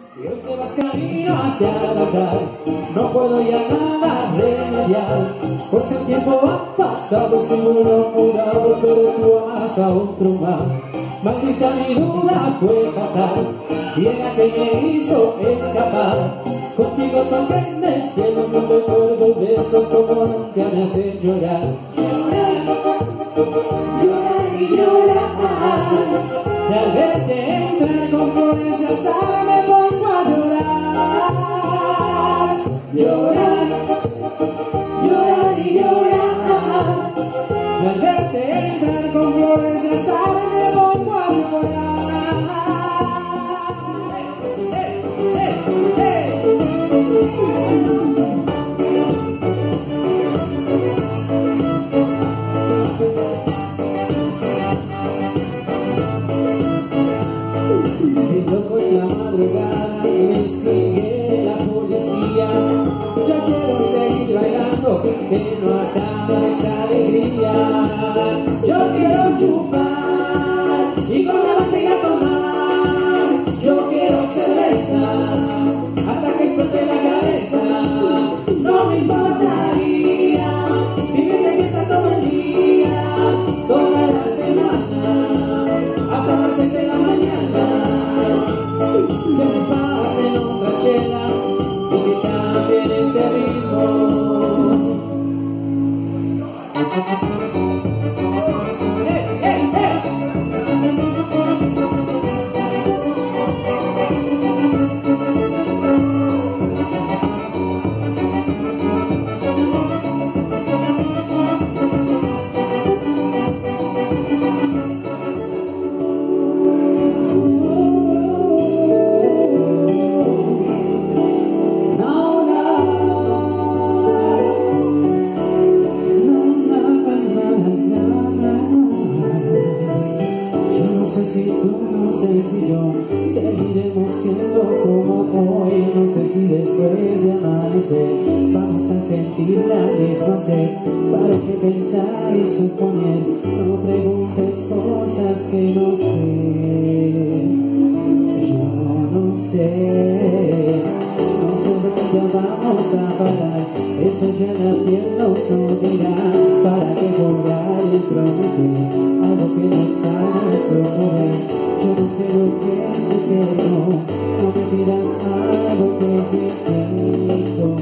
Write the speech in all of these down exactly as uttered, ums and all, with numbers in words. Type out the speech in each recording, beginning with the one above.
Y hoy te vas camino hacia el altar, no puedo ya nada remediar, pues el tiempo ha pasado, seguro mudado, pero tú amas a otro más. Maldita mi duda fue fatal, y ella que me hizo escapar. Contigo toqué en el cielo, no recuerdo besos como nunca me hacen llorar. Llorar y llorar, y al verte entrar con flores de azahar me pongo a llorar. Llorar, llorar y llorar, y al verte entrar con flores de azahar me pongo a llorar. Me sigue la policía, yo quiero seguir bailando, que no acabe esa alegría. Yo quiero chupar y con la botella tomar, yo quiero cerveza hasta que explote la cabeza. No me importaría vivir de fiesta todo el día, toda la semana, hasta las seis de la mañana. Que me pasen otra chela y que cambien este ritmo. ¡Eh, eh, eh! Seguiremos siendo como hoy, no sé si después de amanecer vamos a sentir la misma sed. ¿Para qué pensar y suponer? No preguntes cosas que no sé. Yo no sé, no sé dónde vamos a parar. Eso ya la piel nos lo dirá. ¿Para qué jugar y prometer algo que no está a nuestro poder? Yo no sé lo que es eterno, no me pidas algo que es infinito.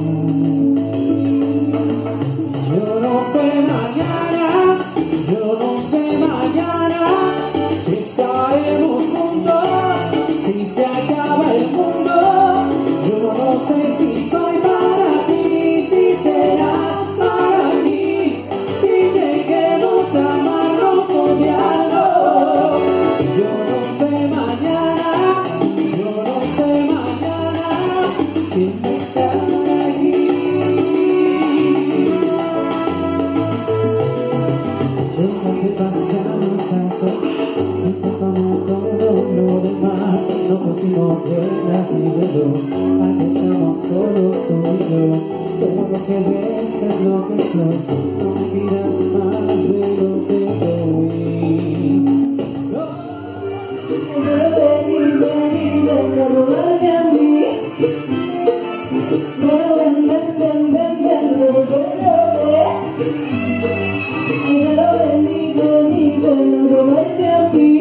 Yo no sé mañana, yo no sé mañana si estaremos juntos, si se acaba el mundo. Yo no sé si soy para ti, si será para mí, si lleguemos a amarnos, odiarnos. Yo no sé mañana, yo no sé mañana quién estará aquí. Deja que pasamos a sol, y te como todo lo demás. No pusimos reglas ni reloj, aquí estamos solos tú y yo. Todo lo que ves es lo que soy, no me pidas más de lo que doy. Ven, ven, ven a robarme a mí. Ven, ven, ven, ven, ven, ven, devuélveme. Ven, ven, ven, ven a robarme a mí.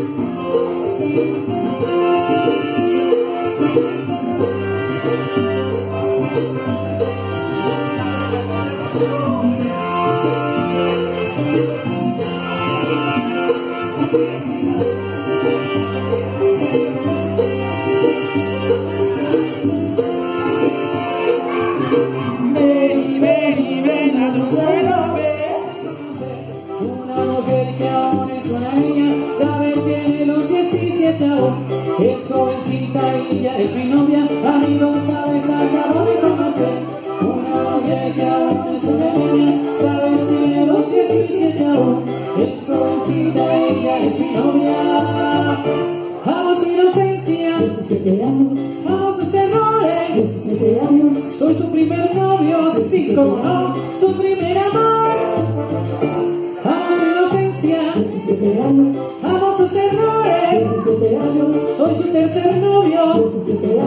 Ven, ven, ven a tu suelo, ven. Una mujer que aún es una niña, sabes, tiene los diecisiete aún. Es jovencita y ya es mi novia, a mí no sabes, acabo de conocer. Una mujer que aún es una niña, sabes, tiene los diecisiete aún. Es jovencita y ya es mi novia. Amo su inocencia, diecisiete años. Amo sus errores, diecisiete años. Soy su primer novio, sí, como no, su primer amor. Amo su inocencia, diecisiete años. Amo sus errores, diecisiete años. Soy su tercer novio, diecisiete años.